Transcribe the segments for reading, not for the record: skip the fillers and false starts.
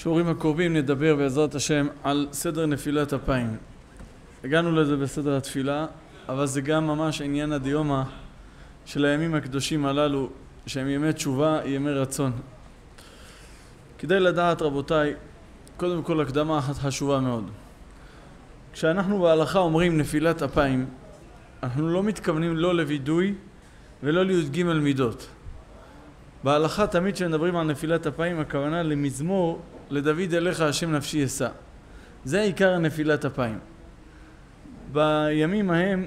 בשיעורים הקרובים נדבר בעזרת השם על סדר נפילת אפיים. הגענו לזה בסדר התפילה, אבל זה גם ממש עניין הדיומא של הימים הקדושים הללו, שהם ימי תשובה, ימי רצון. כדי לדעת, רבותיי, קודם כל הקדמה אחת חשובה מאוד. כשאנחנו בהלכה אומרים נפילת אפיים, אנחנו לא מתכוונים לא לוידוי ולא לי"ג מידות. בהלכה תמיד כשמדברים על נפילת אפיים, הכוונה למזמור לדוד אליך השם נפשי אשא. זה עיקר נפילת אפיים. בימים ההם,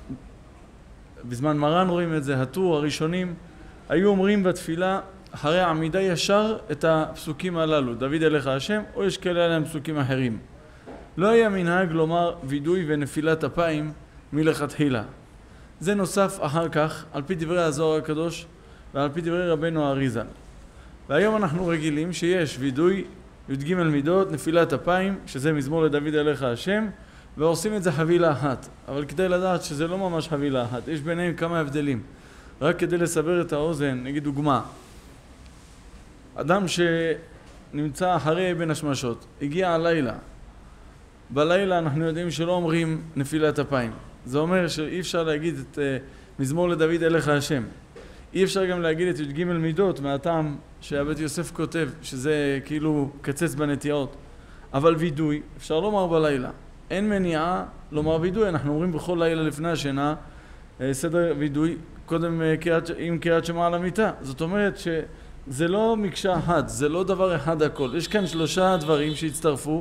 בזמן מרן רואים את זה, הטור הראשונים היו אומרים בתפילה אחרי העמידה ישר את הפסוקים הללו, דוד אליך השם, או יש כאלה עליהם פסוקים אחרים. לא היה מנהג לומר וידוי ונפילת אפיים מלכתחילה. זה נוסף אחר כך על פי דברי הזוהר הקדוש ועל פי דברי רבנו האריז"ל. והיום אנחנו רגילים שיש וידוי, י"ג מידות, נפילת אפיים, שזה מזמור לדוד אליך השם, ועושים את זה חבילה אחת. אבל כדי לדעת שזה לא ממש חבילה אחת, יש ביניהם כמה הבדלים. רק כדי לסבר את האוזן, נגיד דוגמה. אדם שנמצא אחרי בין השמשות, הגיע הלילה. בלילה אנחנו יודעים שלא אומרים נפילת אפיים. זה אומר שאי אפשר להגיד את מזמור לדוד אליך השם. אי אפשר גם להגיד את י"ג מידות מהטעם שהבית יוסף כותב, שזה כאילו קצץ בנטיעות. אבל וידוי אפשר לומר בלילה. אין מניעה לומר וידוי, אנחנו אומרים בכל לילה לפני השינה, סדר וידוי, קודם עם קריאת שמע על המיטה. זאת אומרת שזה לא מקשה אחת, זה לא דבר אחד הכל. יש כאן 3 דברים שהצטרפו,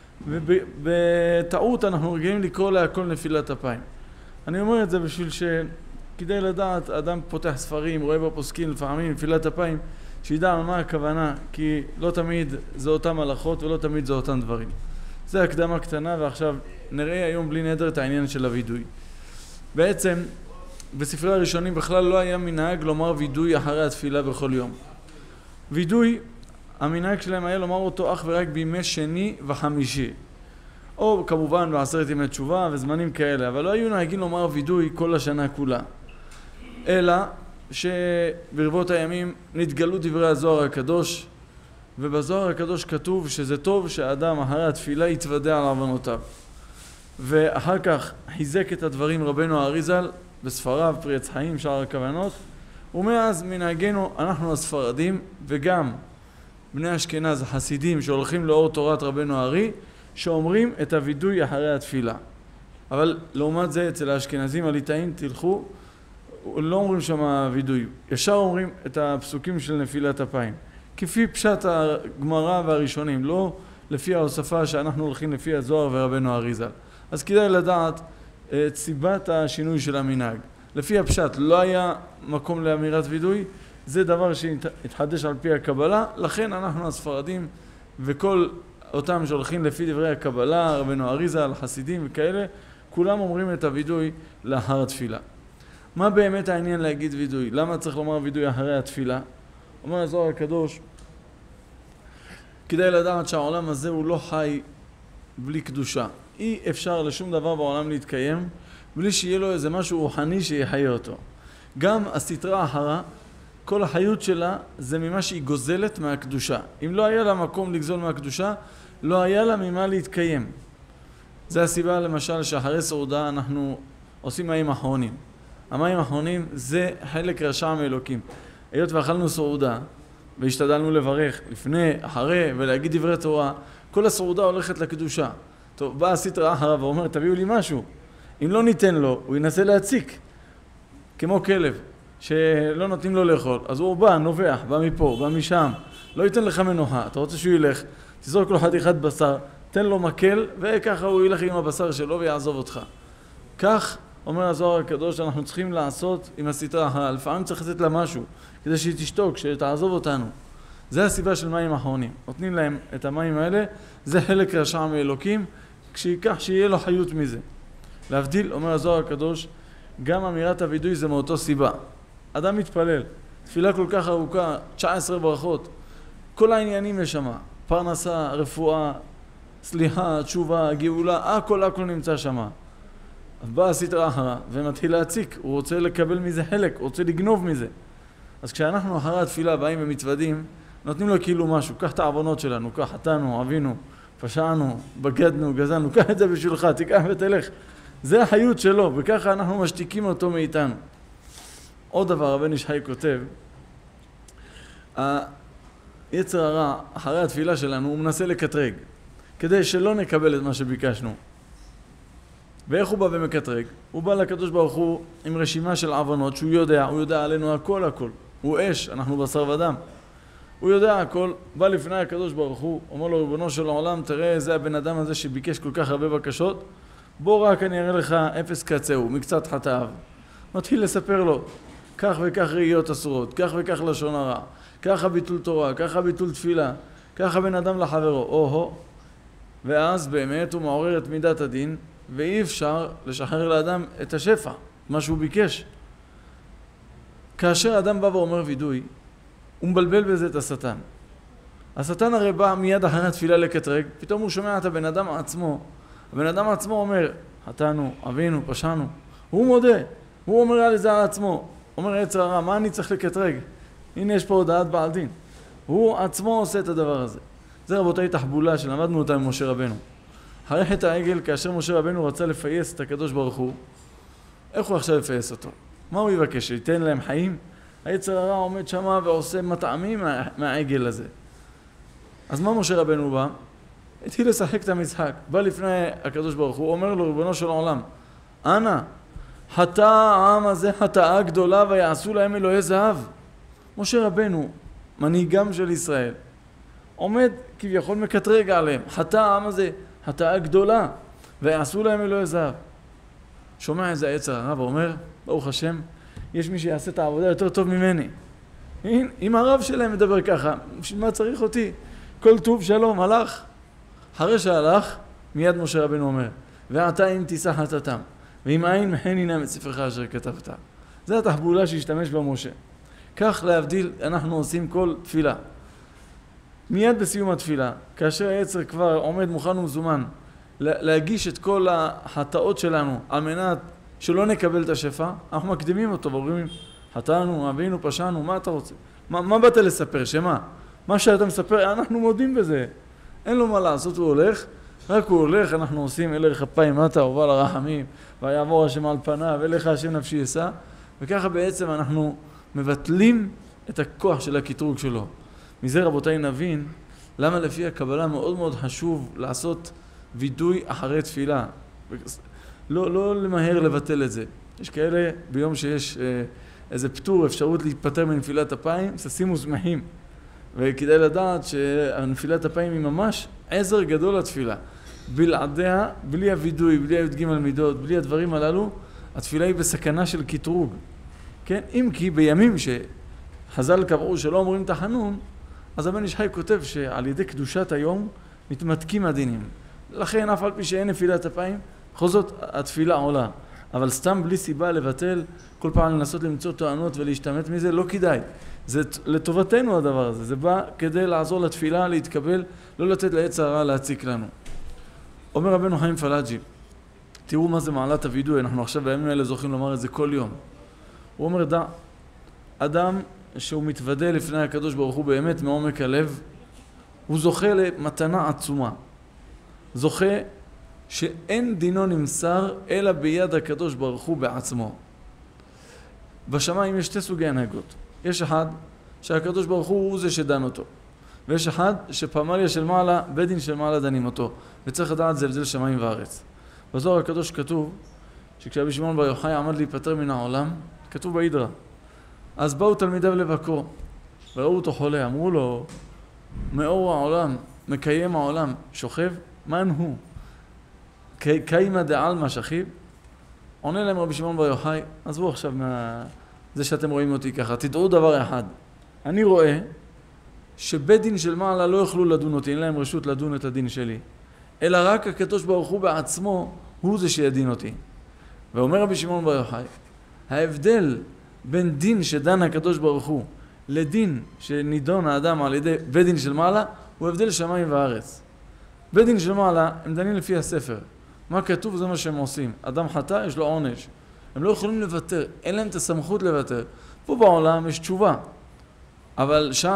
ובטעות אנחנו רגילים לקרוא להכל נפילת אפיים. אני אומר את זה בשביל כדי לדעת, אדם פותח ספרים, רואה בפוסקים לפעמים נפילת אפיים, שידע על מה הכוונה, כי לא תמיד זה אותם הלכות ולא תמיד זה אותם דברים. זה הקדמה קטנה, ועכשיו נראה היום בלי נדר את העניין של הוידוי. בעצם בספרי הראשונים בכלל לא היה מנהג לומר וידוי אחרי התפילה בכל יום. וידוי, המנהג שלהם היה לומר אותו אך ורק בימי שני וחמישי. או כמובן בעשרת ימי תשובה וזמנים כאלה, אבל לא היו נהגים לומר וידוי כל השנה כולה. אלא שברבות הימים נתגלו דברי הזוהר הקדוש, ובזוהר הקדוש כתוב שזה טוב שהאדם אחרי התפילה יתוודע על עוונותיו. ואחר כך חיזק את הדברים רבנו האריז"ל בספריו פרי עץ חיים שאר הכוונות, ומאז מנהגנו אנחנו הספרדים וגם בני אשכנז החסידים שהולכים לאור תורת רבנו הארי, שאומרים את הוידוי אחרי התפילה. אבל לעומת זה אצל האשכנזים הליטאים תלכו, לא אומרים שם וידוי, ישר אומרים את הפסוקים של נפילת אפיים. כפי פשט הגמרא והראשונים, לא לפי ההוספה שאנחנו הולכים לפי הזוהר ורבנו האריז"ל. אז כדאי לדעת את סיבת השינוי של המנהג. לפי הפשט לא היה מקום לאמירת וידוי, זה דבר שהתחדש על פי הקבלה, לכן אנחנו הספרדים וכל אותם שהולכים לפי דברי הקבלה, רבנו האריז"ל, חסידים וכאלה, כולם אומרים את הוידוי לאחר התפילה. מה באמת העניין להגיד וידוי? למה צריך לומר וידוי אחרי התפילה? אומר הזוהר הקדוש, כדי לדעת שהעולם הזה הוא לא חי בלי קדושה. אי אפשר לשום דבר בעולם להתקיים בלי שיהיה לו איזה משהו רוחני שיחיה אותו. גם הסתרה אחרה, כל החיות שלה זה ממה שהיא גוזלת מהקדושה. אם לא היה לה מקום לגזול מהקדושה, לא היה לה ממה להתקיים. זה הסיבה למשל שאחרי סעודה אנחנו עושים מים אחרונים. המים האחרונים זה חלק רשע מאלוקים. היות ואכלנו סעודה והשתדלנו לברך לפני, אחרי ולהגיד דברי תורה, כל הסעודה הולכת לקדושה. טוב, בא הסתרא אחרא ואומר תביאו לי משהו. אם לא ניתן לו, הוא ינסה להציק. כמו כלב שלא נותנים לו לאכול. אז הוא בא, נובח, בא מפה, בא משם. לא ייתן לך מנוחה. אתה רוצה שהוא ילך, תזרוק לו חתיכת בשר, תן לו מקל וככה הוא ילך עם הבשר שלו ויעזוב אותך. כך אומר הזוהר הקדוש, אנחנו צריכים לעשות עם הסתרא אחרא. לפעמים צריך לתת לה משהו, כדי שהיא תשתוק, שתעזוב אותנו. זה הסיבה של מים אחרונים. נותנים להם את המים האלה, זה חלק רשע מאלוקים, כשייקח שיהיה לו חיות מזה. להבדיל, אומר הזוהר הקדוש, גם אמירת הוידוי זה מאותו סיבה. אדם מתפלל, תפילה כל כך ארוכה, 19 ברכות, כל העניינים יש שם, פרנסה, רפואה, סליחה, תשובה, גאולה, הכל נמצא שם. אז בא הסתרא אחרא ומתחיל להציק, הוא רוצה לקבל מזה חלק, הוא רוצה לגנוב מזה. אז כשאנחנו אחרי התפילה באים ומתוודים, נותנים לו כאילו משהו, קח את העוונות שלנו, קח חטאנו, אבינו, פשענו, בגדנו, גזענו, קח את זה בשבילך, תיקח ותלך. זה החיות שלו, וככה אנחנו משתיקים אותו מאיתנו. עוד דבר, הבן איש חי כותב, היצר הרע, אחרי התפילה שלנו, הוא מנסה לקטרג, כדי שלא נקבל את מה שביקשנו. ואיך הוא בא ומקטרג? הוא בא לקדוש ברוך הוא עם רשימה של עוונות שהוא יודע, הוא יודע עלינו הכל. הוא אש, אנחנו בשר ודם. הוא יודע הכל, בא לפני הקדוש ברוך הוא, אומר לו, ריבונו של העולם, תראה, זה הבן אדם הזה שביקש כל כך הרבה בקשות, בוא רק אני אראה לך אפס קצהו, מקצת חטאיו. מתחיל לספר לו, כך וכך ראיות אסורות, כך וכך לשון הרע, ככה ביטול תורה, ככה ביטול תפילה, ככה בן אדם לחברו, ואז באמת הוא מעורר את מידת הדין, ואי אפשר לשחרר לאדם את השפע, מה שהוא ביקש. כאשר אדם בא ואומר וידוי, הוא מבלבל בזה את השטן. השטן הרי בא מיד אחרי התפילה לקטרג, פתאום הוא שומע את הבן אדם עצמו. הבן אדם עצמו אומר, חטאנו, אבינו, פשענו. הוא מודה, הוא אומר על זה על עצמו. אומר יצר הרע, מה אני צריך לקטרג? הנה יש פה הודעת בעל דין. הוא עצמו עושה את הדבר הזה. זה רבותיי תחבולה שלמדנו אותה עם משה רבנו. אחרי חטא העגל, כאשר משה רבנו רצה לפייס את הקדוש ברוך הוא, איך הוא עכשיו לפייס אותו? מה הוא יבקש? שייתן להם חיים? היצר הרע עומד שמה ועושה מטעמים מהעגל הזה. אז מה משה רבנו בא? התחיל לשחק את המשחק. בא לפני הקדוש ברוך הוא, אומר לו, ריבונו של עולם, אנא, חטא העם הזה חטאה גדולה ויעשו להם אלוהי זהב. משה רבנו, מנהיגם של ישראל, עומד כביכול מקטרג עליהם. חטא העם הזה חטאה גדולה ויעשו להם אלוהי זהב. שומע איזה היצר הרע ואומר, ברוך השם, יש מי שיעשה את העבודה יותר טוב ממני. הנה, אם הרב שלהם מדבר ככה, בשביל מה צריך אותי? כל טוב שלום, הלך. אחרי שהלך, מיד משה רבנו אומר, ועתה אם תישא חטאתם, ואם אין מחן הנה את ספרך אשר כתבת. זה התחבולה שהשתמש בה משה. כך להבדיל, אנחנו עושים כל תפילה. מיד בסיום התפילה, כאשר היצר כבר עומד מוכן ומזומן, להגיש את כל החטאות שלנו, על מנת שלא נקבל את השפע, אנחנו מקדימים אותו ואומרים, חטאנו, אבינו, פשענו, מה אתה רוצה? מה באת לספר? שמה? מה שאתה מספר, אנחנו מודים בזה. אין לו מה לעשות, הוא הולך, רק הוא הולך, אנחנו עושים אליך אפיים מטה, ובא לרחמים, ויעבור השם על פניו, אליך השם נפשי יישא, וככה בעצם אנחנו מבטלים את הכוח של הקטרוג שלו. מזה רבותיי נבין, למה לפי הקבלה מאוד מאוד חשוב לעשות וידוי אחרי תפילה. לא למהר לבטל את זה. יש כאלה ביום שיש איזה פטור, אפשרות להתפטר מנפילת אפיים, שימו שמחים. וכדאי לדעת שהנפילת אפיים היא ממש עזר גדול לתפילה. בלעדיה, בלי הוידוי, בלי הי"ג מידות, בלי הדברים הללו, התפילה היא בסכנה של קטרוג. כן? אם כי בימים שחז"ל קבעו שלא אומרים תחנון, אז הבן איש חי כותב שעל ידי קדושת היום מתמתקים הדינים. לכן אף על פי שאין נפילת אפיים, בכל זאת התפילה עולה. אבל סתם בלי סיבה לבטל, כל פעם לנסות למצוא טוענות ולהשתמט מזה, לא כדאי. זה לטובתנו הדבר הזה. זה בא כדי לעזור לתפילה, להתקבל, לא לתת ליצר הרע להציק לנו. אומר רבנו חיים פלאג'י, תראו מה זה מעלת הוידוי, אנחנו עכשיו בימים האלה זוכים לומר את זה כל יום. הוא אומר, אדם שהוא מתוודה לפני הקדוש ברוך הוא באמת מעומק הלב, הוא זוכה למתנה עצומה. זוכה שאין דינו נמסר אלא ביד הקדוש ברוך הוא בעצמו. בשמיים יש שתי סוגי הנהגות. יש אחד שהקדוש ברוך הוא זה שדן אותו. ויש אחד שפמליה של מעלה, בית דין של מעלה דנים אותו. וצריך לדעת זה הבדל שמיים וארץ. בזוהר הקדוש כתוב שכשרבי שמעון בר יוחאי עמד להיפטר מן העולם, כתוב בהידרה. אז באו תלמידיו לבקרו, וראו אותו חולה, אמרו לו, מאור העולם, מקיים העולם, שוכב, מן הוא? קיימה דעלמא שכיב? עונה להם רבי שמעון בר יוחאי, עזבו עכשיו זה שאתם רואים אותי ככה, תדעו דבר אחד, אני רואה שבית דין של מעלה לא יוכלו לדון אותי, אין להם רשות לדון את הדין שלי, אלא רק הקדוש ברוך הוא בעצמו, הוא זה שידין אותי. ואומר רבי שמעון בר יוחאי, ההבדל בין דין שדן הקדוש ברוך הוא לדין שנידון האדם על ידי בית דין של מעלה, הוא הבדל שמיים וארץ. בית דין של מעלה הם דנים לפי הספר. מה כתוב זה מה שהם עושים. אדם חטא יש לו עונש. הם לא יכולים לוותר, אין להם את הסמכות לוותר. פה בעולם יש תשובה. אבל שם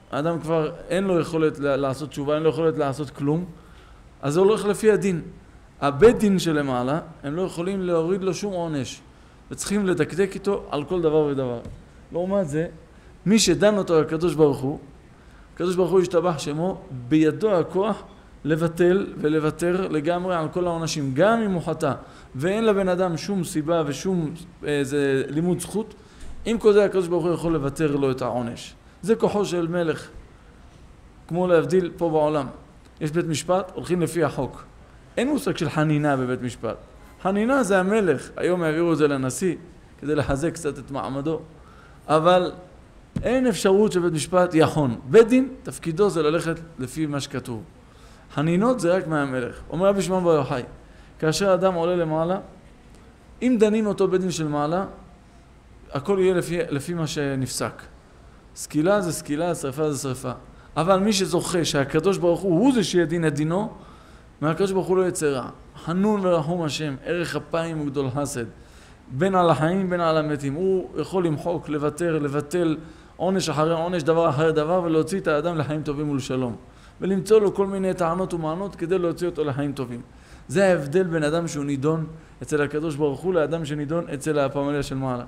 האדם כבר אין לו יכולת לעשות תשובה, אין לו יכולת לעשות כלום, אז זה הולך לפי הדין. הבית דין שלמעלה, הם לא יכולים להוריד לו שום עונש, וצריכים לדקדק איתו על כל דבר ודבר. לעומת זה, מי שדן אותו הקדוש ברוך הוא, הקדוש ברוך הוא ישתבח שמו, בידו הכוח לבטל ולוותר לגמרי על כל העונשים, גם אם הוא חטא, ואין לבן אדם שום סיבה ושום איזה לימוד זכות, עם כל זה הקדוש ברוך הוא יכול לוותר לו את העונש. זה כוחו של מלך, כמו להבדיל פה בעולם. יש בית משפט, הולכים לפי החוק. אין מושג של חנינה בבית משפט. חנינה זה המלך, היום העבירו את זה לנשיא, כדי לחזק קצת את מעמדו. אבל אין אפשרות שבית משפט יחון. בית דין, תפקידו זה ללכת לפי מה שכתוב. חנינות זה רק מהמלך. אומר רבי שמעון בר יוחאי, כאשר אדם עולה למעלה, אם דנים אותו בית דין של מעלה, הכל יהיה לפי מה שנפסק. סקילה זה סקילה, שריפה זה שריפה. אבל מי שזוכה שהקדוש ברוך הוא זה שידין את דינו, מהקדוש ברוך הוא לא יצא רע. חנון ורחום השם, ערך אפיים וגדול חסד. בין על החיים בין על המתים. הוא יכול למחוק, לבטל עונש אחרי עונש, דבר אחרי דבר, ולהוציא את האדם לחיים טובים ולשלום. ולמצוא לו כל מיני טענות ומענות כדי להוציא אותו לחיים טובים. זה ההבדל בין אדם שהוא נידון אצל הקדוש ברוך הוא לאדם שנידון אצל הפמליה של מעלה.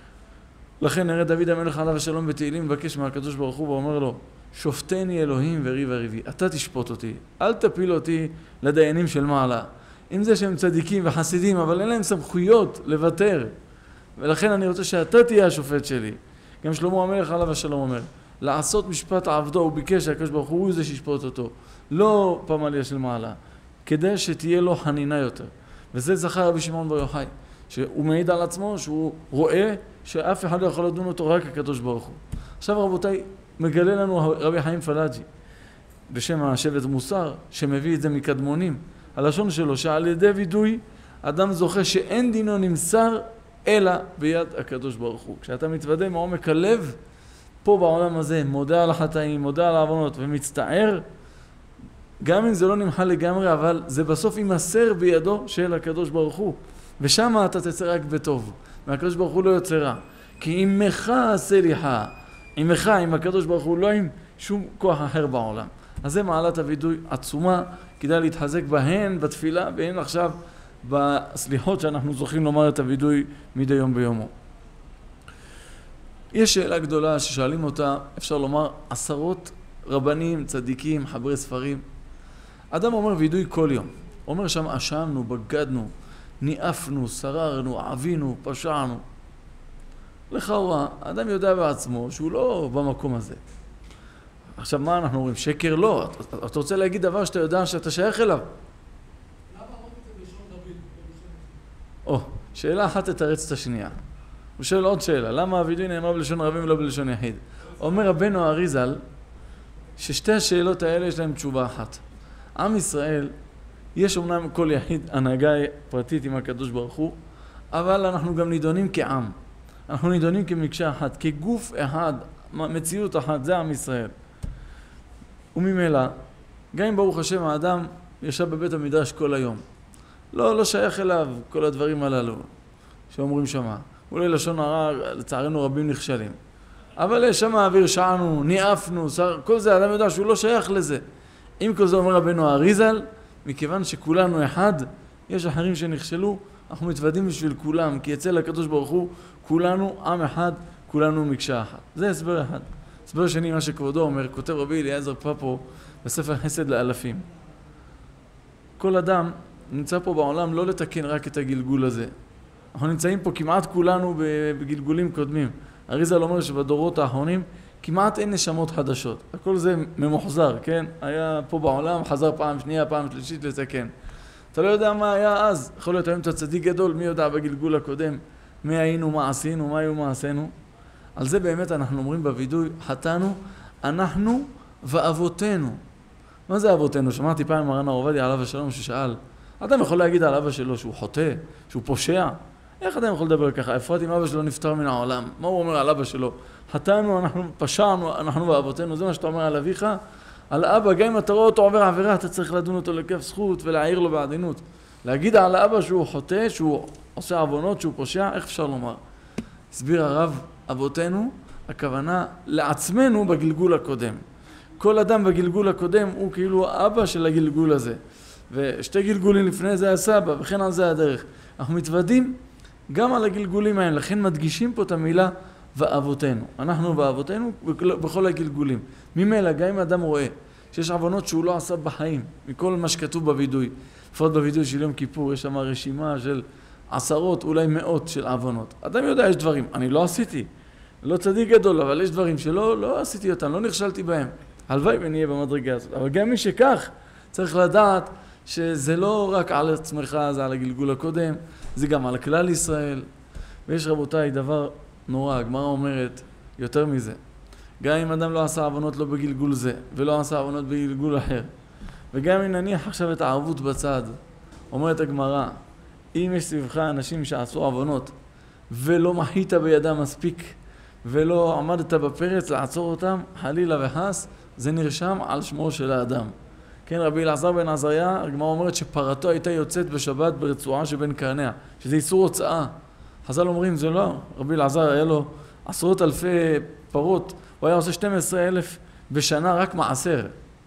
לכן נראה דוד המלך עליו השלום בתהילים מבקש מהקדוש ברוך הוא ואומר לו, שופטני אלוהים וריב וריבי, אתה תשפוט אותי, אל תפיל אותי לדיינים של מעלה. עם זה שהם צדיקים וחסידים, אבל אין להם סמכויות לוותר. ולכן אני רוצה שאתה תהיה השופט שלי. גם שלמה המלך עליו השלום אומר, לעשות משפט עבדו, הוא ביקש שהקדוש ברוך הוא זה שישפוט אותו. לא פמליה של מעלה, כדי שתהיה לו חנינה יותר. וזה זכר רבי שמעון בר יוחאי, שהוא מעיד על עצמו שהוא רואה שאף אחד לא יכול לדון אותו, רק הקדוש ברוך הוא. עכשיו רבותיי, מגלה לנו רבי חיים פלאג'י, בשם השבט מוסר, שמביא את זה מקדמונים, הלשון שלו, שעל ידי וידוי, אדם זוכה שאין דינו נמסר, אלא ביד הקדוש ברוך הוא. כשאתה מתוודה מעומק הלב, פה בעולם הזה, מודה על החטאים, מודה על העוונות ומצטער, גם אם זה לא נמחל לגמרי, אבל זה בסוף יימסר בידו של הקדוש ברוך הוא. ושם אתה תצא רק בטוב, והקדוש ברוך הוא לא יוצא רע. כי עמך סליחה, עמך, עם הקדוש ברוך הוא, לא עם שום כוח אחר בעולם. אז זה מעלת הוידוי עצומה, כדאי להתחזק בהן, בתפילה, והן עכשיו בסליחות שאנחנו זוכים לומר את הוידוי מדי יום ביומו. יש שאלה גדולה ששואלים אותה, אפשר לומר, עשרות רבנים, צדיקים, חברי ספרים. אדם אומר וידוי כל יום. אומר שם, אשמנו, בגדנו, ניאפנו, שררנו, עבינו, פשענו. לכאורה, אדם יודע בעצמו שהוא לא במקום הזה. עכשיו מה אנחנו אומרים? שקר לא. אתה רוצה להגיד דבר שאתה יודע שאתה שייך אליו. למה אמרת את זה בלשון רבים? שאלה אחת תתרץ את השנייה. הוא שואל עוד שאלה, למה הוידוי נאמר בלשון רבים ולא בלשון יחיד? אומר רבנו אריזל, ששתי השאלות האלה יש להם תשובה אחת. עם ישראל, יש אומנם כל יחיד הנהגה פרטית עם הקדוש ברוך הוא, אבל אנחנו גם נידונים כעם. אנחנו נידונים כמקשה אחת, כגוף אחד, מציאות אחת, זה עם ישראל. וממילא, גם אם ברוך השם האדם ישב בבית המדרש כל היום, לא שייך אליו כל הדברים הללו שאומרים שמה. אולי לשון הרע, לצערנו רבים נכשלים. אבל שם האוויר שענו, ניאפנו, כל זה האדם יודע שהוא לא שייך לזה. אם כל זה אומר רבנו אריזל, מכיוון שכולנו אחד, יש אחרים שנכשלו, אנחנו מתוודים בשביל כולם, כי אצל הקדוש ברוך הוא, כולנו עם אחד, כולנו מקשה אחת. זה הסבר אחד. הסבר שני, מה שכבודו אומר, כותב רבי אליעזר פפו בספר חסד לאלפים. כל אדם נמצא פה בעולם לא לתקן רק את הגלגול הזה. אנחנו נמצאים פה כמעט כולנו בגלגולים קודמים. אריזל אומר שבדורות האחרונים כמעט אין נשמות חדשות. הכל זה ממוחזר, כן? היה פה בעולם, חזר פעם שנייה, פעם שלישית לתקן. אתה לא יודע מה היה אז. יכול להיות היום אתה צדיק גדול, מי יודע בגלגול הקודם, מי היינו, מה עשינו, מה היו, מה עשינו. על זה באמת אנחנו אומרים בוידוי, חטאנו, אנחנו ואבותינו. מה זה אבותינו? שמעתי פעם מרן עובדיה עליו השלום ששאל, אדם יכול להגיד על אבא שלו שהוא חוטא, שהוא פושע? איך אדם יכול לדבר ככה? אפרת אם אבא שלו נפטר מן העולם, מה הוא אומר על אבא שלו? חטאנו, אנחנו פשענו, אנחנו ואבותינו, זה מה שאתה אומר על אביך? על אבא, גם אם אתה רואה אותו עובר עבירה, אתה צריך לדון אותו לכף זכות ולהעיר לו בעדינות. להגיד על אבא שהוא חוטא, שהוא עושה עוונות, שהוא פושע, איך אפשר לומר? הסביר הרב, אבותינו, הכוונה לעצמנו בגלגול הקודם. כל אדם בגלגול הקודם הוא כאילו האבא של הגלגול הזה. ושתי גלגולים לפני זה הסבא, וכן על זה הדרך. אנחנו מתוודים גם על הגלגולים האלה, לכן מדגישים פה את המילה ואבותינו. אנחנו ואבותינו בכל הגלגולים. ממילא, גם אם אדם רואה שיש עוונות שהוא לא עשה בחיים, מכל מה שכתוב בוידוי, לפחות בוידוי של יום כיפור, יש שם רשימה של עשרות, אולי מאות של עוונות. אדם יודע, יש דברים, אני לא עשיתי, לא צדיק גדול, אבל יש דברים שלא עשיתי אותם, לא נכשלתי בהם. הלוואי ונהיה במדרגה הזאת. אבל גם מי שכך, צריך לדעת שזה לא רק על עצמך, זה על הגלגול הקודם, זה גם על כלל ישראל. ויש רבותיי דבר נורא, הגמרא אומרת יותר מזה. גם אם אדם לא עשה עוונות לא בגלגול זה, ולא עשה עוונות בגלגול אחר, וגם אם נניח עכשיו את הערבות בצד, אומרת הגמרא, אם יש סביבך אנשים שעשו עוונות, ולא מחית בידם מספיק, ולא עמדת בפרץ לעצור אותם, חלילה וחס, זה נרשם על שמו של האדם. כן, רבי אלעזר בן עזריה, הגמרא אומרת שפרתו הייתה יוצאת בשבת ברצועה שבין קרניה, שזה איסור הוצאה. חז"ל אומרים, זה לא, רבי אלעזר היה לו עשרות אלפי פרות, הוא היה עושה 12,000 בשנה רק מעשר.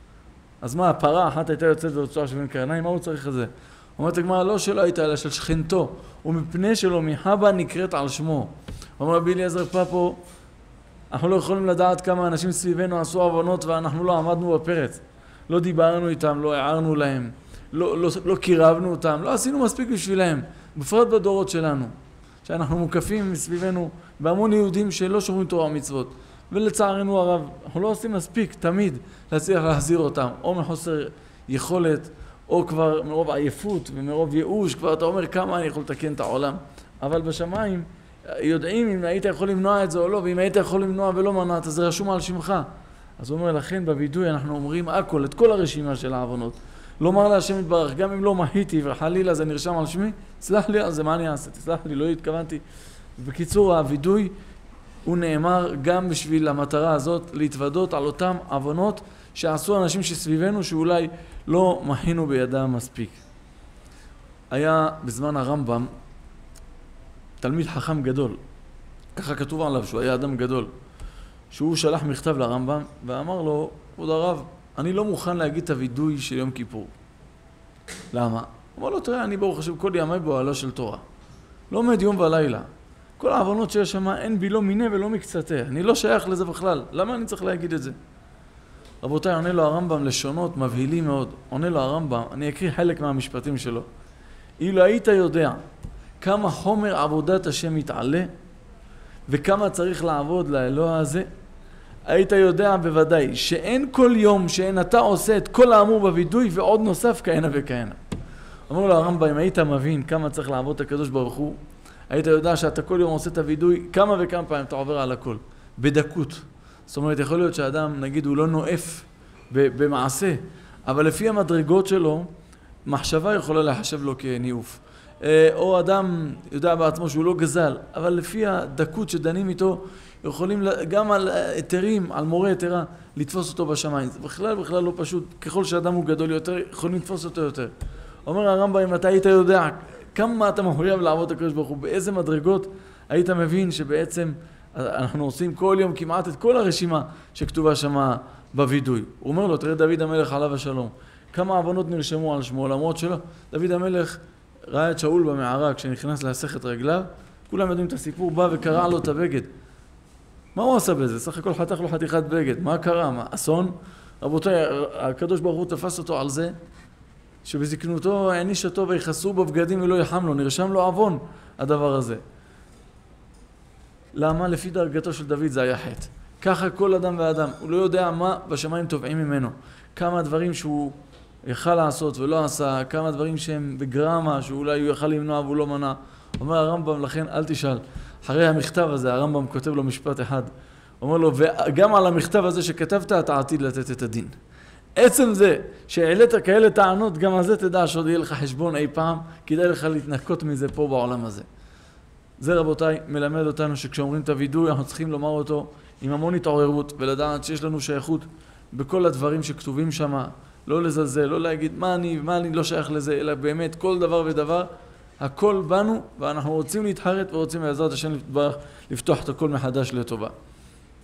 אז מה, הפרה אחת הייתה יוצאת ברצועה שבין קרניים, מה הוא צריך את זה? אומרת הגמרא, לא שלא הייתה, אלא של שכנתו, ומפני שלו מחבה נקראת על שמו. אומר רבי אליעזר פאפו, אנחנו לא יכולים לדעת כמה אנשים סביבנו עשו עוונות ואנחנו לא עמדנו בפרץ. לא דיברנו איתם, לא הערנו להם, לא קירבנו אותם, לא עשינו מספיק בשבילהם, בפרט בדורות שלנו, שאנחנו מוקפים מסביבנו בהמון יהודים שלא שומרים תורה ומצוות. ולצערנו הרב, אנחנו לא עושים מספיק תמיד להצליח להחזיר אותם, או מחוסר יכולת, או כבר מרוב עייפות ומרוב ייאוש, כבר אתה אומר כמה אני יכול לתקן את העולם. אבל בשמיים יודעים אם היית יכול למנוע את זה או לא, ואם היית יכול למנוע ולא מנעת, אז זה רשום על שמך. אז הוא אומר, לכן בוידוי אנחנו אומרים הכל, את כל הרשימה של העוונות. לומר להשם יתברך, גם אם לא מחיתי וחלילה זה נרשם על שמי, סלח לי על זה, מה אני אעשה? תסלח לי, לא התכוונתי. בקיצור, הוידוי הוא נאמר גם בשביל המטרה הזאת, להתוודות על אותם עוונות שעשו אנשים שסביבנו שאולי לא מחינו בידם מספיק. היה בזמן הרמב"ם תלמיד חכם גדול, ככה כתוב עליו שהוא היה אדם גדול, שהוא שלח מכתב לרמב"ם ואמר לו, כבוד הרב, אני לא מוכן להגיד את הוידוי של יום כיפור. למה? אמר לו, תראה, אני ברוך השם כל ימי באוהלה של תורה. לומד יום ולילה. כל העוונות שיש שם אין בי לא מיני ולא מקצתה. אני לא שייך לזה בכלל. למה אני צריך להגיד את זה? רבותיי, עונה לו הרמב"ם לשונות מבהילים מאוד. עונה לו הרמב"ם, אני אקריא חלק מהמשפטים שלו. אילו היית יודע כמה חומר עבודת השם מתעלה וכמה צריך לעבוד לאלוה הזה, היית יודע בוודאי שאין כל יום שאין אתה עושה את כל האמור בוידוי ועוד נוסף כהנה וכהנה. אמרו לו הרמב"ם, אם היית מבין כמה צריך לעבוד את הקדוש ברוך הוא, היית יודע שאתה כל יום עושה את הוידוי כמה וכמה פעמים אתה עובר על הכל, בדקות. זאת אומרת, יכול להיות שאדם, נגיד, הוא לא נואף במעשה, אבל לפי המדרגות שלו, מחשבה יכולה לחשב לו כניאוף. או אדם יודע בעצמו שהוא לא גזל, אבל לפי הדקות שדנים איתו, יכולים גם על היתרים, על מורה היתרה, לתפוס אותו בשמיים. זה בכלל לא פשוט. ככל שאדם הוא גדול יותר, יכולים לתפוס אותו יותר. אומר הרמב"ם, אם אתה היית יודע כמה אתה מחויב לעבוד הקדוש ברוך הוא, באיזה מדרגות, היית מבין שבעצם אנחנו עושים כל יום כמעט את כל הרשימה שכתובה שם בוידוי. הוא אומר לו, תראה דוד המלך עליו השלום, כמה עוונות נרשמו על שמו, למרות שלו, דוד המלך ראה את שאול במערה כשנכנס להסך את רגליו, כולם יודעים את הסיפור, בא וקרע לו את הבגד. מה הוא עשה בזה? סך הכל חתך לו חתיכת בגד. מה קרה? מה? אסון? רבותיי, הקדוש ברוך הוא תפס אותו על זה, שבזקנותו העניש אותו ויחסו בבגדים ולא יחם לו, נרשם לו עוון הדבר הזה. למה? לפי דרגתו של דוד זה היה חטא. ככה כל אדם ואדם, הוא לא יודע מה בשמיים תובעים ממנו. כמה דברים שהוא יכל לעשות ולא עשה, כמה דברים שהם בגרמה, שאולי הוא יכל למנוע והוא לא מנע. אומר הרמב"ם, לכן אל תשאל. אחרי המכתב הזה, הרמב"ם כותב לו משפט אחד. אומר לו, וגם על המכתב הזה שכתבת, אתה עתיד לתת את הדין. עצם זה שהעלית כאלה טענות, גם על זה תדע שעוד יהיה לך חשבון אי פעם, כדאי לך להתנקות מזה פה בעולם הזה. זה רבותיי מלמד אותנו שכשאומרים את הוידוי, אנחנו צריכים לומר אותו עם המון התעוררות, ולדעת שיש לנו שייכות בכל הדברים שכתובים שם, לא לזלזל, לא להגיד מה אני לא שייך לזה, אלא באמת כל דבר ודבר, הכל בנו, ואנחנו רוצים להתחרט ורוצים בעזרת השם לפתוח את הכל מחדש לטובה.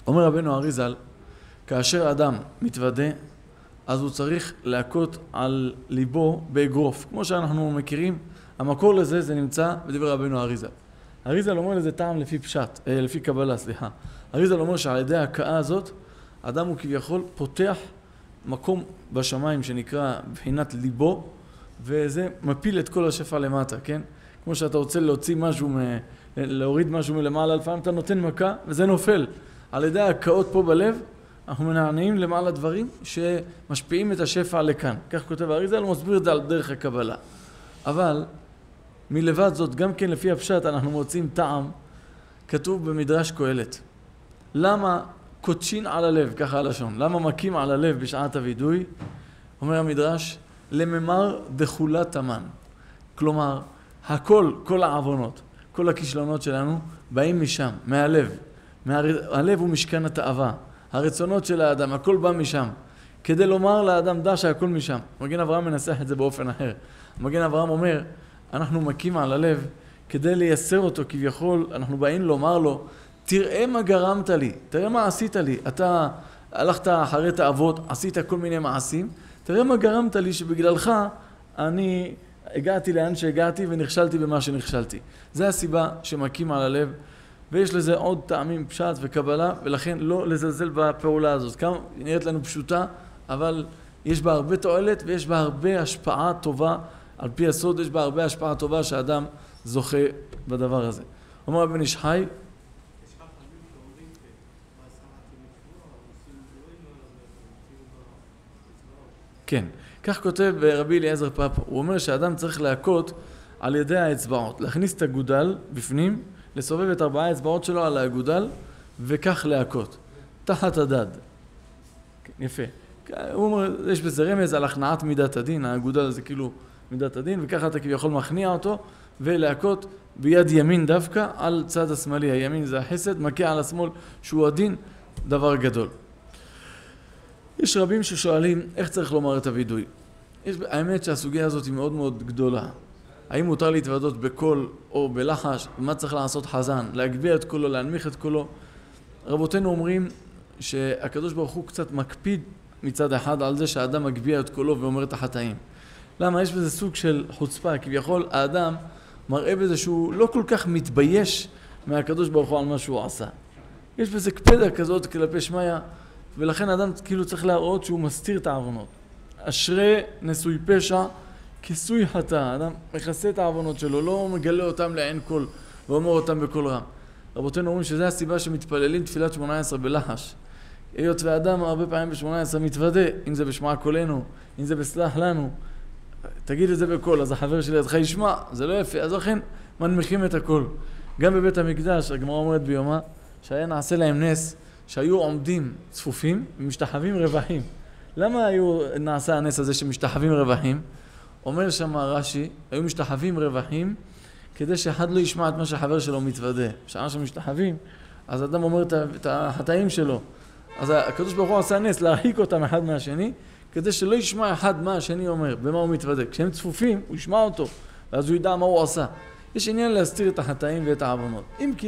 אומר רבנו אריזל, כאשר אדם מתוודה, אז הוא צריך להכות על ליבו באגרוף. כמו שאנחנו מכירים, המקור לזה זה נמצא בדבר רבנו אריזל. אריזל אומר לזה טעם לפי קבלה, סליחה. אריזל אומר שעל ידי ההכאה הזאת, אדם הוא כביכול פותח מקום בשמיים שנקרא בחינת ליבו, וזה מפיל את כל השפע למטה, כן? כמו שאתה רוצה להוציא משהו, להוריד משהו מלמעלה, לפעמים אתה נותן מכה וזה נופל. על ידי ההכאות פה בלב, אנחנו מנענעים למעלה דברים שמשפיעים את השפע לכאן. כך כותב אריזל, הוא מסביר את זה על דרך הקבלה. אבל מלבד זאת, גם כן לפי הפשט, אנחנו מוצאים טעם, כתוב במדרש קהלת. למה קודשין על הלב, ככה הלשון, למה מכים על הלב בשעת הוידוי? אומר המדרש, לממר דחולת המן. כלומר, הכל, כל העוונות, כל הכישלונות שלנו, באים משם, מהלב. הלב הוא משכן התאווה. הרצונות של האדם, הכל בא משם. כדי לומר לאדם דע שהכל משם. מגן אברהם מנסח את זה באופן אחר. מגן אברהם אומר, אנחנו מכים על הלב, כדי לייסר אותו כביכול, אנחנו באים לומר לו, תראה מה גרמת לי, תראה מה עשית לי. אתה הלכת אחרי תאוות, עשית כל מיני מעשים, תראה מה גרמת לי שבגללך אני הגעתי לאן שהגעתי ונכשלתי במה שנכשלתי. זה הסיבה שמכים על הלב, ויש לזה עוד טעמים פשט וקבלה, ולכן לא לזלזל בפעולה הזאת. כמה נראית לנו פשוטה, אבל יש בה הרבה תועלת ויש בה הרבה השפעה טובה, על פי הסוד יש בה הרבה השפעה טובה שהאדם זוכה בדבר הזה. אומר רבי איש חי, כן, כך כותב רבי אליעזר פאפו, הוא אומר שהאדם צריך להכות על ידי האצבעות, להכניס את הגודל בפנים, לסובב את 4 האצבעות שלו על הגודל, וכך להכות, תחת הדד. יפה. הוא אומר, יש בזה רמז על הכנעת מידת הדין, הגודל זה כאילו מידת הדין, וככה אתה כביכול מכניע אותו, ולהכות ביד ימין דווקא על צד השמאלי. הימין זה החסד, מכה על השמאל שהוא הדין, דבר גדול. יש רבים ששואלים איך צריך לומר את הוידוי. האמת שהסוגיה הזאת היא מאוד מאוד גדולה. האם מותר להתוודות בקול או בלחש? מה צריך לעשות חזן? להגביה את קולו, להנמיך את קולו? רבותינו אומרים שהקדוש ברוך הוא קצת מקפיד מצד אחד על זה שהאדם מגביה את קולו ואומר את החטאים. למה? יש בזה סוג של חוצפה. כביכול האדם מראה בזה שהוא לא כל כך מתבייש מהקדוש ברוך הוא על מה שהוא עשה. יש בזה קפדה כזאת כלפי שמיה, ולכן האדם כאילו צריך להראות שהוא מסתיר את העוונות. אשרי נשוי פשע כיסוי חטא. האדם מכסה את העוונות שלו, לא מגלה אותם לעין כל ואומר אותם בקול רם. רבותינו אומרים שזה הסיבה שמתפללים תפילת 18 בלחש. היות והאדם הרבה פעמים ב-18 מתוודה, אם זה בשמע קולנו, אם זה בסלח לנו, תגיד את זה בקול, אז החבר שלי לידך ישמע, זה לא יפה, אז לכן מנמיכים את הכל. גם בבית המקדש, הגמרא אומרת ביומה, שהיה נעשה להם נס, שהיו עומדים צפופים ומשתחווים רווחים. למה נעשה הנס הזה שמשתחווים רווחים? אומר שם רש"י, היו משתחווים רווחים, כדי שאחד לא ישמע את מה שהחבר שלו מתוודה. בשעה שמשתחווים, אז אדם אומר את החטאים שלו. אז הקדוש ברוך הוא עשה נס להרחיק אותם אחד מהשני, כדי שלא ישמע אחד מה השני אומר, במה הוא מתוודה. כשהם צפופים, הוא ישמע אותו, ואז הוא ידע מה הוא עשה. יש עניין להסתיר את החטאים ואת העוונות. אם כי...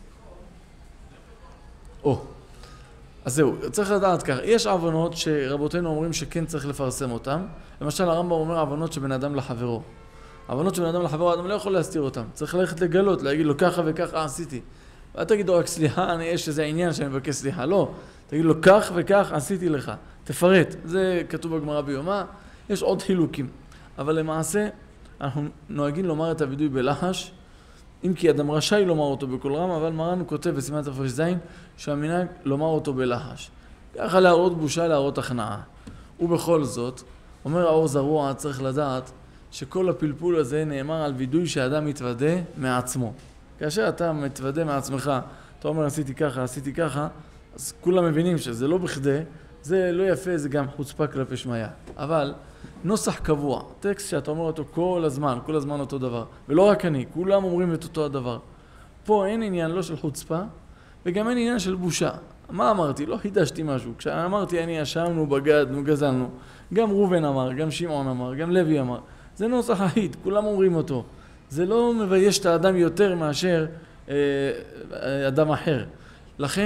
אז זהו, צריך לדעת כך. יש עוונות שרבותינו אומרים שכן צריך לפרסם אותם. למשל, הרמב"ם אומר עוונות שבין אדם לחברו. עוונות שבין אדם לחברו, האדם לא יכול להסתיר אותם. צריך ללכת לגלות, להגיד לו ככה וככה עשיתי. ואל תגיד לו רק סליחה, יש איזה עניין שאני מבקש סליחה. לא, תגיד לו כך וכך עשיתי לך. תפרט. זה כתוב בגמרא ביומא. יש עוד חילוקים. אבל למעשה, אנחנו נוהגים לומר את הוידוי בלחש, אם כי אדם רשאי לומר אותו בקול רם, אבל מרן כותב בסימן תר"ז שהמנהג לומר אותו בלחש. ככה להראות בושה, להראות הכנעה. ובכל זאת, אומר האור זרוע, צריך לדעת שכל הפלפול הזה נאמר על וידוי שאדם מתוודה מעצמו. כאשר אתה מתוודה מעצמך, אתה אומר עשיתי ככה, אז כולם מבינים שזה לא בכדי, זה לא יפה, זה גם חוצפה כלפי שמיה. אבל נוסח קבוע, טקסט שאתה אומר אותו כל הזמן אותו דבר. ולא רק אני, כולם אומרים את אותו הדבר. פה אין עניין לא של חוצפה, וגם אין עניין של בושה. מה אמרתי? לא חידשתי משהו. כשאמרתי אני ישבנו, בגדנו, גזלנו, גם ראובן אמר, גם שמעון אמר, גם לוי אמר. זה נוסח אחיד, כולם אומרים אותו. זה לא מבייש את האדם יותר מאשר אדם אחר. לכן,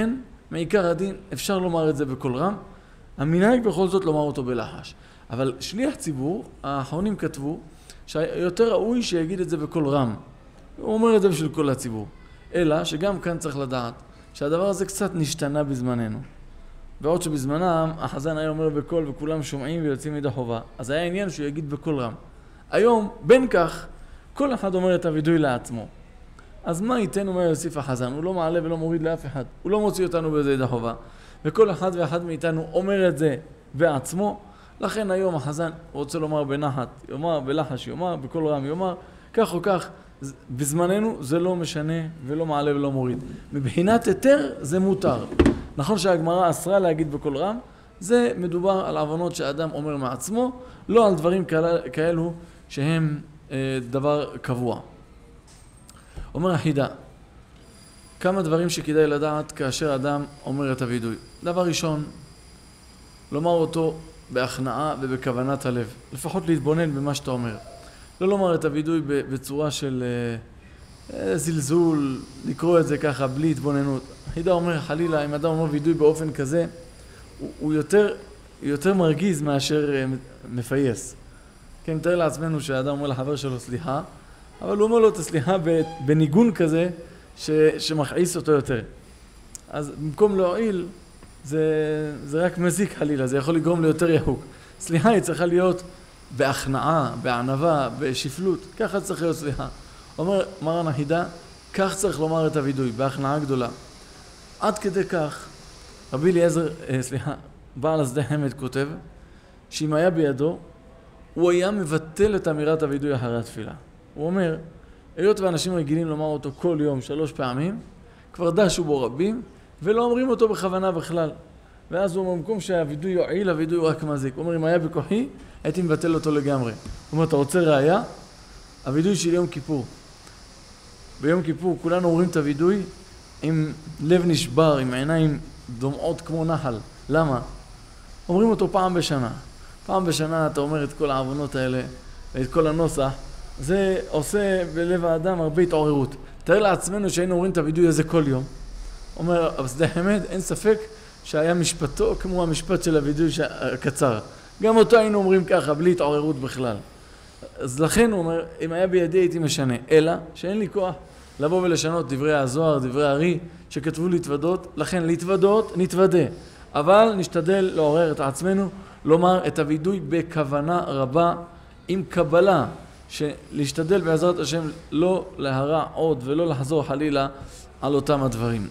מעיקר הדין אפשר לומר את זה בקול רם, המנהג בכל זאת לומר אותו בלחש. אבל שליח ציבור, האחרונים כתבו שיותר ראוי שיגיד את זה בקול רם. הוא אומר את זה בשביל כל הציבור. אלא שגם כאן צריך לדעת שהדבר הזה קצת נשתנה בזמננו. ועוד שבזמנם החזן היה אומר בקול וכולם שומעים ויוצאים ידי חובה. אז היה עניין שהוא יגיד בקול רם. היום, בין כך, כל אחד אומר את הוידוי לעצמו. אז מה ייתן, אומר יוסיף החזן? הוא לא מעלה ולא מוריד לאף אחד. הוא לא מוציא אותנו בזה ידי חובה. וכל אחד ואחד מאיתנו אומר את זה בעצמו. לכן היום החזן רוצה לומר בנחת, יאמר בלחש, יאמר בקול רם, יאמר כך או כך. בזמננו זה לא משנה ולא מעלה ולא מוריד. מבחינת היתר זה מותר. נכון שהגמרא אסרה להגיד בקול רם, זה מדובר על עוונות שאדם אומר מעצמו, לא על דברים כאלו שהם דבר קבוע. אומר החידה, כמה דברים שכדאי לדעת כאשר אדם אומר את הוידוי. דבר ראשון, לומר אותו בהכנעה ובכוונת הלב. לפחות להתבונן במה שאתה אומר. לא לומר את הוידוי בצורה של זלזול, לקרוא את זה ככה בלי התבוננות. החידה אומר חלילה, אם אדם אומר וידוי באופן כזה, הוא יותר מרגיז מאשר מפייס. כן, מתאר לעצמנו שהאדם אומר לחבר שלו סליחה, אבל הוא אומר לו את הסליחה בניגון כזה שמכעיס אותו יותר. אז במקום להועיל, זה רק מזיק חלילה, זה יכול לגרום ליותר יחוק. סליחה היא צריכה להיות בהכנעה, בענווה, בשפלות, ככה צריך להיות סליחה. אומר מרן החידה, כך צריך לומר את הוידוי, בהכנעה גדולה. עד כדי כך, רבי אליעזר, בעל השדה חמד כותב, שאם היה בידו, הוא היה מבטל את אמירת הוידוי אחרי התפילה. הוא אומר, היות ואנשים רגילים לומר אותו כל יום 3 פעמים, כבר דשו בו רבים, ולא אומרים אותו בכוונה בכלל. ואז הוא אומר, במקום שהוידוי יועיל, הוידוי הוא רק מזיק. הוא אומר, אם היה בכוחי, הייתי מבטל אותו לגמרי. הוא אומר, אתה רוצה ראיה? הוידוי של יום כיפור. ביום כיפור כולנו אומרים את הוידוי עם לב נשבר, עם עיניים דומעות כמו נחל. למה? אומרים אותו פעם בשנה. פעם בשנה אתה אומר את כל העוונות האלה ואת כל הנוסח. זה עושה בלב האדם הרבה התעוררות. תאר לעצמנו שהיינו אומרים את הוידוי הזה כל יום. אומר בשדה חמד, אין ספק שהיה משפטו כמו המשפט של הוידוי הקצר. גם אותו היינו אומרים ככה, בלי התעוררות בכלל. אז לכן הוא אומר, אם היה בידי הייתי משנה. אלא שאין לי כוח לבוא ולשנות דברי הזוהר, דברי הארי, שכתבו להתוודות. לכן להתוודות, נתוודה. אבל נשתדל לעורר את עצמנו, לומר את הוידוי בכוונה רבה, עם קבלה, שלהשתדל בעזרת השם לא להרע עוד ולא לחזור חלילה על אותם הדברים.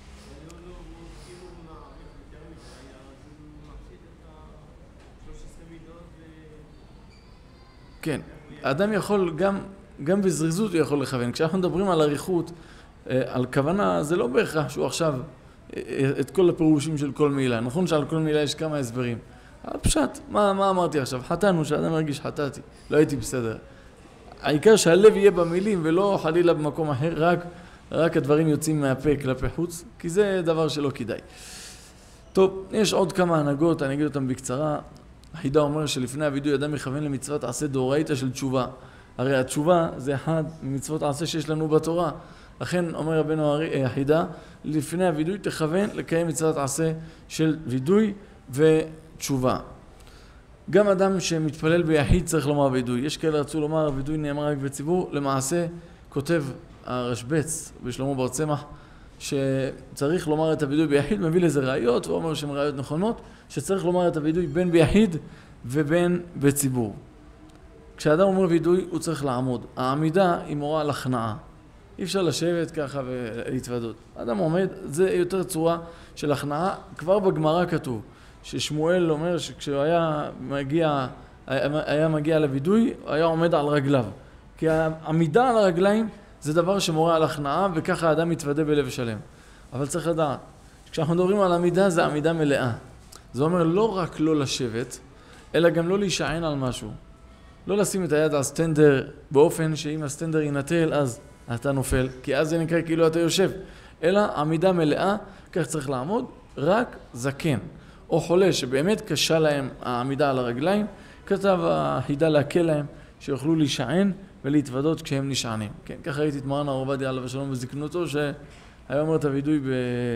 כן, האדם יכול גם בזריזות הוא יכול לכוון. כשאנחנו מדברים על עריכות, על כוונה, זה לא בהכרח שהוא עכשיו את כל הפירושים של כל מילה. נכון שעל כל מילה יש כמה הסברים. פשט, מה אמרתי עכשיו? חטאנו, שהאדם מרגיש חטאתי, לא הייתי בסדר. העיקר שהלב יהיה במילים ולא חלילה במקום אחר, רק הדברים יוצאים מהפה כלפי חוץ, כי זה דבר שלא כדאי. טוב, יש עוד כמה הנהגות, אני אגיד אותם בקצרה. החידה אומר שלפני הוידוי אדם יכוון למצוות עשה דאורייתא של תשובה. הרי התשובה זה אחד ממצוות עשה שיש לנו בתורה. לכן אומר רבנו החידה, לפני הוידוי תכוון לקיים מצוות עשה של וידוי ותשובה. גם אדם שמתפלל ביחיד צריך לומר וידוי. יש כאלה רצו לומר וידוי נאמר רק בציבור. למעשה כותב הרשב"ץ בשלמה בר צמח שצריך לומר את הוידוי ביחיד, מביא לזה ראיות, הוא אומר שהן ראיות נכונות, שצריך לומר את הוידוי בין ביחיד ובין בציבור. כשאדם אומר וידוי הוא צריך לעמוד. העמידה היא מורה על הכנעה. אי אפשר לשבת ככה ולהתוודות. אדם עומד, זה יותר צורה של הכנעה. כבר בגמרא כתוב ששמואל אומר שכשהוא היה מגיע לוידוי, הוא היה עומד על רגליו. כי העמידה על הרגליים זה דבר שמורה על הכנעה, וככה האדם מתוודה בלב שלם. אבל צריך לדעת, כשאנחנו מדברים על עמידה, זה עמידה מלאה. זה אומר לא רק לא לשבת, אלא גם לא להישען על משהו. לא לשים את היד על סטנדר באופן שאם הסטנדר ינטל, אז אתה נופל, כי אז זה נקרא כאילו אתה יושב. אלא עמידה מלאה, כך צריך לעמוד, רק זקן. או חולה שבאמת קשה להם העמידה על הרגליים, כתב החידה להקל להם שיוכלו להישען ולהתוודות כשהם נשענים. כן, ככה ראיתי את מרן הרב עובדיה עליו השלום בזקנותו, שהיה אומר את הוידוי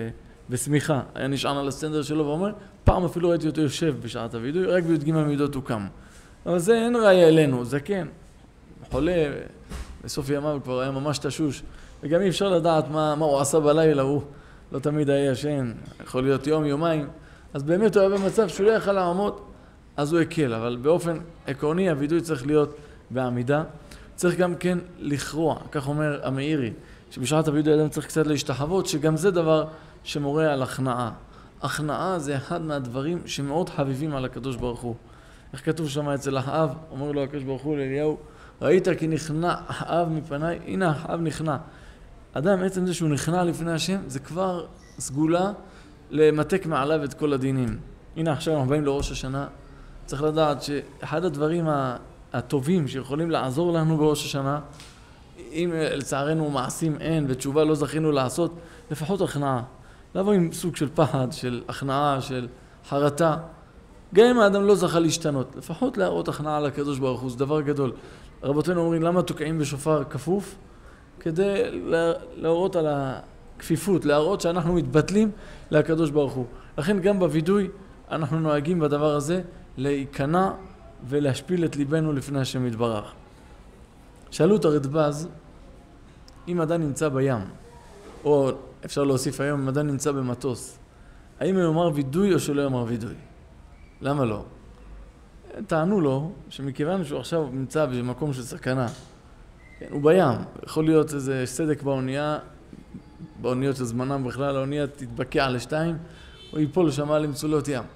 ושמיכה, היה נשען על הסטנדר שלו ואומר, פעם אפילו ראיתי אותו יושב בשעת הוידוי, רק בי"ג מידות הוא קם. אבל זה אין ראיה אלינו, זה כן. חולה, בסוף ימיו כבר היה ממש תשוש, וגם אי אפשר לדעת מה הוא עשה בלילה, הוא לא תמיד היה ישן, יכול להיות יום, יומיים, אז באמת הוא היה במצב שהוא לא יכל לעמוד, אז הוא הקל, אבל באופן עקרוני הוידוי צריך להיות בעמידה, צריך גם כן לכרוע, כך אומר המאירי, שבשעת הוידוי אדם צריך קצת להשתחוות, שגם זה דבר שמורה על הכנעה. הכנעה זה אחד מהדברים שמאוד חביבים על הקדוש ברוך הוא. איך כתוב שם אצל אחאב, אומר לו הקדוש ברוך הוא לאליהו, ראית כי נכנע אחאב מפניי, הנה אחאב נכנע. אדם, עצם זה שהוא נכנע לפני השם, זה כבר סגולה למתק מעליו את כל הדינים. הנה עכשיו אנחנו באים לראש השנה, צריך לדעת שאחד הדברים הטובים שיכולים לעזור לנו בראש השנה, אם לצערנו מעשים אין ותשובה לא זכינו לעשות, לפחות הכנעה. לבוא עם סוג של פחד, של הכנעה, של חרטה. גם אם האדם לא זכה להשתנות, לפחות להראות הכנעה לקדוש ברוך הוא, זה דבר גדול. רבותינו אומרים, למה תוקעים בשופר כפוף? כדי להראות על הכפיפות, להראות שאנחנו מתבטלים לקדוש ברוך הוא. לכן גם בוידוי אנחנו נוהגים בדבר הזה להיכנע ולהשפיל את ליבנו לפני השם יתברך. שאלו את הרדב"ז, אם אדם נמצא בים, או אפשר להוסיף היום, אם אדם נמצא במטוס, האם הוא יאמר וידוי או שלא יאמר וידוי? למה לא? טענו לו שמכיוון שהוא עכשיו נמצא במקום של סכנה, כן, הוא בים, יכול להיות איזה סדק באונייה, באוניות של זמנם בכלל, האונייה תתבקע לשתיים, או ייפול שמה למצולות ים.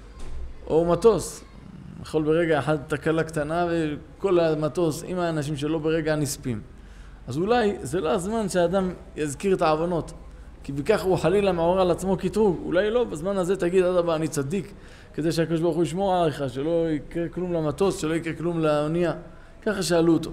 או מטוס, יכול ברגע אחד תקלה קטנה וכל המטוס עם האנשים שלו ברגע נספים. אז אולי זה לא הזמן שהאדם יזכיר את העוונות, כי בכך הוא חלילה מעורר על עצמו קטרוג. אולי לא, בזמן הזה תגיד, אדרבה, אני צדיק, כדי שהקדוש ברוך הוא ישמור עליך, שלא יקרה כלום למטוס, שלא יקרה כלום לאונייה. ככה שאלו אותו.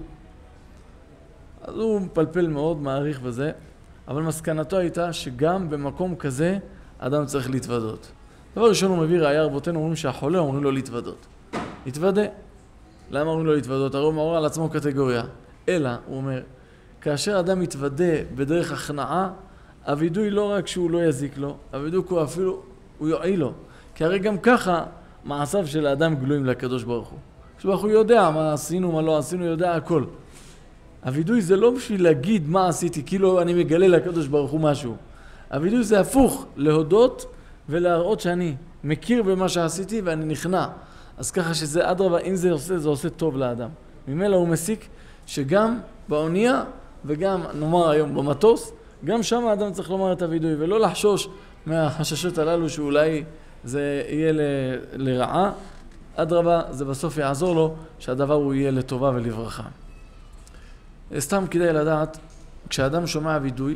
אז הוא מפלפל מאוד, מעריך בזה, אבל מסקנתו הייתה שגם במקום כזה אדם צריך להתוודות. דבר ראשון הוא מביא ראיה, רבותינו אומרים שהחולה אומרים לו להתוודות. להתוודה. למה אומרים לו להתוודות? הרי הוא מעורר על עצמו קטגוריה. אלא, הוא אומר, כאשר אדם מתוודה בדרך הכנעה, הוידוי לא רק שהוא לא יזיק לו, הוידוי הוא אפילו, הוא יועיל לו. כי הרי גם ככה מעשיו של האדם גלויים לקדוש ברוך הוא. הקדוש ברוך הוא יודע מה עשינו, מה לא עשינו, יודע הכל. הוידוי זה לא בשביל להגיד מה עשיתי, כאילו אני מגלה לקדוש ברוך הוא משהו. הוידוי זה הפוך, להודות ולהראות שאני מכיר במה שעשיתי ואני נכנע. אז ככה שזה אדרבה, אם זה עושה, זה עושה טוב לאדם. ממילא הוא מסיק שגם באונייה וגם נאמר היום במטוס, גם שם האדם צריך לומר את הוידוי ולא לחשוש מהחששות הללו שאולי זה יהיה לרעה. אדרבה, זה בסוף יעזור לו שהדבר הוא יהיה לטובה ולברכה. סתם כדאי לדעת, כשאדם שומע וידוי,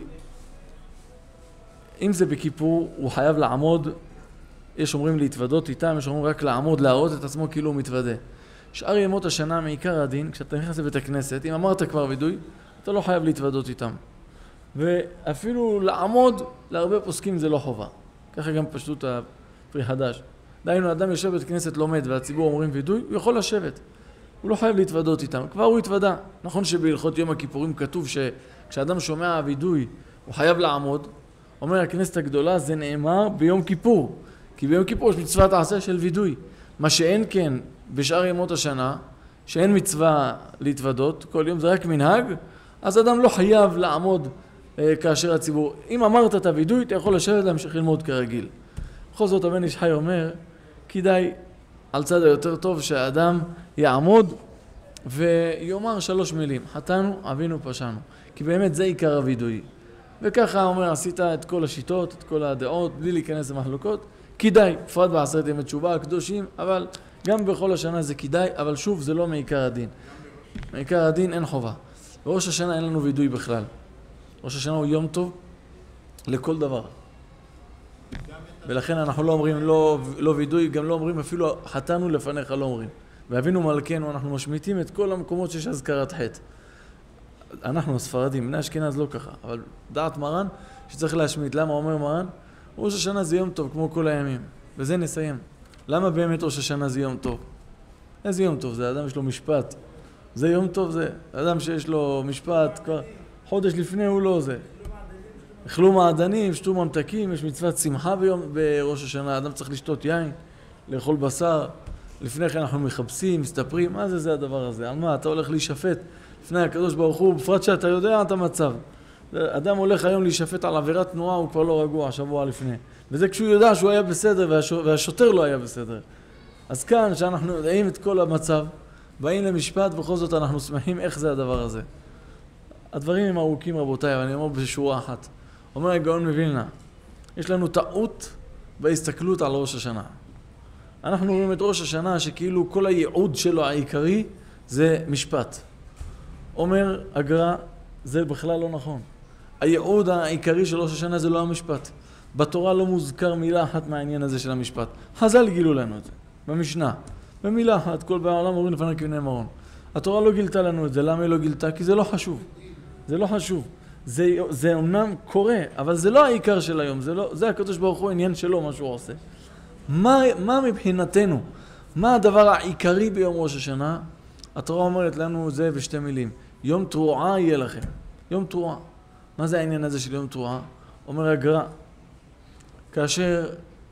אם זה בכיפור, הוא חייב לעמוד, יש אומרים להתוודות איתם, יש אומרים רק לעמוד, להראות את עצמו כאילו הוא מתוודה. שאר ימות השנה, מעיקר הדין, כשאתה נכנס לבית הכנסת, אם אמרת כבר וידוי, אתה לא חייב להתוודות איתם. ואפילו לעמוד, להרבה פוסקים זה לא חובה. ככה גם פשטות הפרי חדש. דהיינו, אדם יושב בית כנסת לומד והציבור אומרים וידוי, הוא יכול לשבת. הוא לא חייב להתוודות איתם, כבר הוא התוודה. נכון שבהלכות יום הכיפורים כתוב שכשאדם שומע וידוי, הוא חייב לעמוד. אומר הכנסת הגדולה, זה נאמר ביום כיפור. כי ביום כיפור יש מצוות העשה של וידוי. מה שאין כן בשאר ימות השנה, שאין מצווה להתוודות, כל יום זה רק מנהג, אז אדם לא חייב לעמוד כאשר הציבור. אם אמרת את הוידוי, אתה יכול לשבת להמשיך ללמוד כרגיל. בכל זאת הבן איש חי אומר, כדאי על צד היותר טוב שהאדם יעמוד ויאמר 3 מילים, חטאנו, עווינו, פשענו. כי באמת זה עיקר הוידוי. וככה אומר, עשית את כל השיטות, את כל הדעות, בלי להיכנס למחלוקות. כדאי, בפרט בעשרת ימי תשובה הקדושים, אבל גם בכל השנה זה כדאי, אבל שוב זה לא מעיקר הדין. מעיקר הדין אין חובה. בראש השנה אין לנו וידוי בכלל. ראש השנה הוא יום טוב לכל דבר. ולכן אנחנו לא אומרים לא וידוי, גם לא אומרים אפילו חטאנו לפניך, לא אומרים. ואבינו מלכנו, אנחנו משמיטים את כל המקומות שיש הזכרת חטא. אנחנו הספרדים, בני אשכנז לא ככה, אבל דעת מרן שצריך להשמיט. למה אומר מרן? ראש השנה זה יום טוב כמו כל הימים, וזה נסיים. למה באמת ראש השנה זה יום טוב? איזה יום טוב? זה אדם יש לו משפט. זה יום טוב זה. אדם שיש לו משפט, כבר חודש לפני הוא לא זה. אכלו מעדנים, שתו ממתקים, יש מצוות שמחה בראש השנה, אדם צריך לשתות יין, לאכול בשר, לפני כן אנחנו מחפשים, מסתפרים, מה זה הדבר הזה? על מה? אתה הולך להישפט לפני הקדוש ברוך הוא, בפרט שאתה יודע את המצב. אדם הולך היום להישפט על עבירת תנועה, הוא כבר לא רגוע שבוע לפני. וזה כשהוא יודע שהוא היה בסדר והשוטר לא היה בסדר. אז כאן, שאנחנו יודעים את כל המצב, באים למשפט, בכל זאת אנחנו שמחים איך זה הדבר הזה. הדברים הם ארוכים רבותיי, אבל אני אומר בשורה אחת. אומר הגאון מווילנה, יש לנו טעות בהסתכלות על ראש השנה. אנחנו רואים את ראש השנה שכאילו כל הייעוד שלו העיקרי זה משפט. אומר הגר"א, זה בכלל לא נכון. הייעוד העיקרי של ראש השנה זה לא המשפט. בתורה לא מוזכר מילה אחת מהעניין הזה של המשפט. חז"ל גילו לנו את זה, במשנה. במילה אחת, כל בעולם אומרים לפני כבני מרון. התורה לא גילתה לנו את זה, למה היא לא גילתה? כי זה לא חשוב. זה לא חשוב. זה אומנם קורה, אבל זה לא העיקר של היום. זה הקדוש ברוך הוא עניין שלו, מה שהוא עושה. מה מבחינתנו? מה הדבר העיקרי ביום ראש השנה? התורה אומרת לנו זה בשתי מילים. יום תרועה יהיה לכם. יום תרועה. מה זה העניין הזה של יום תרועה? אומר הגר"א, כאשר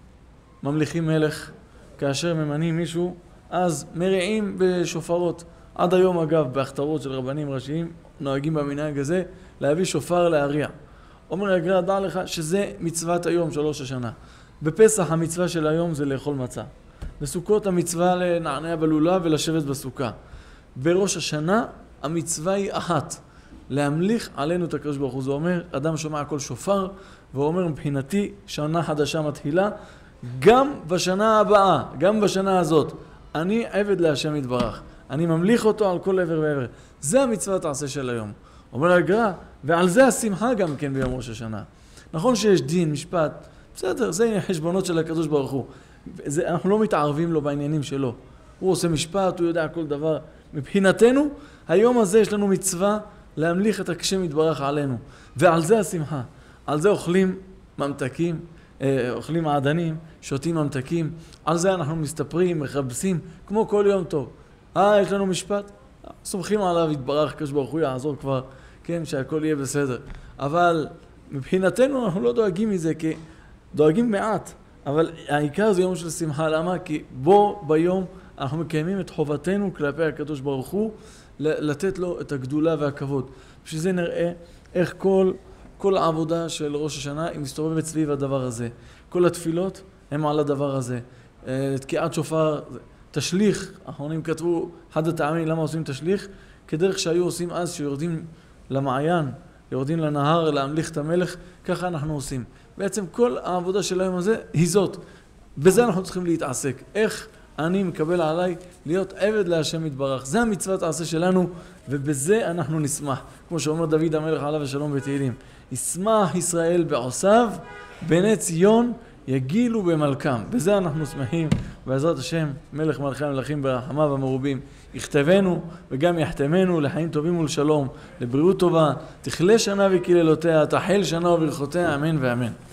ממליכים מלך, כאשר ממנים מישהו, אז מריעים בשופרות. עד היום אגב, בהכתרות של רבנים ראשיים, נוהגים במנהג הזה, להביא שופר להריע. אומר הגר"א, דע לך שזה מצוות היום של ראש השנה. בפסח המצווה של היום זה לאכול מצה. בסוכות המצווה לנענע בלולה ולשבת בסוכה. בראש השנה המצווה היא אחת, להמליך עלינו את הקדוש ברוך הוא. זה אומר, אדם שומע כל שופר, ואומר מבחינתי שנה חדשה מתחילה, גם בשנה הבאה, גם בשנה הזאת, אני עבד להשם יתברך. אני ממליך אותו על כל עבר ועבר. זה המצווה תעשה של היום. אומר הגר"א, ועל זה השמחה גם כן ביום ראש השנה. נכון שיש דין, משפט, בסדר, זה חשבונות של הקדוש ברוך הוא. אנחנו לא מתערבים לו בעניינים שלו. הוא עושה משפט, הוא יודע כל דבר. מבחינתנו, היום הזה יש לנו מצווה להמליך את השם יתברך עלינו. ועל זה השמחה. על זה אוכלים ממתקים, אוכלים מעדנים, שותים ממתקים. על זה אנחנו מסתפרים, מחפשים, כמו כל יום טוב. יש לנו משפט, סומכים עליו יתברך, הקדוש ברוך הוא יעזור כבר, כן, שהכל יהיה בסדר. אבל מבחינתנו אנחנו לא דואגים מזה, כי דואגים מעט. אבל העיקר זה יום של שמחה. למה? כי בו ביום אנחנו מקיימים את חובתנו כלפי הקדוש ברוך הוא, לתת לו את הגדולה והכבוד. בשביל זה נראה איך כל העבודה של ראש השנה היא מסתובבת סביב הדבר הזה. כל התפילות הם על הדבר הזה. תקיעת שופר, תשליך, האחרונים כתבו, אחד הטעמים למה עושים תשליך, כדרך שהיו עושים אז שיורדים למעיין, יורדים לנהר להמליך את המלך, ככה אנחנו עושים. בעצם כל העבודה של היום הזה היא זאת. בזה אנחנו צריכים להתעסק. איך אני מקבל עליי להיות עבד להשם יתברך. זה המצוות העשה שלנו, ובזה אנחנו נשמח. כמו שאומר דוד המלך עליו השלום בתהילים. ישמח ישראל בעושיו, בני ציון יגילו במלכם. בזה אנחנו שמחים. בעזרת השם, מלך מלכי המלכים ברחמיו המרובים, יכתבנו וגם יחתמנו לחיים טובים ולשלום, לבריאות טובה, תכלה שנה וקללותיה, תחל שנה וברכותיה, אמן ואמן.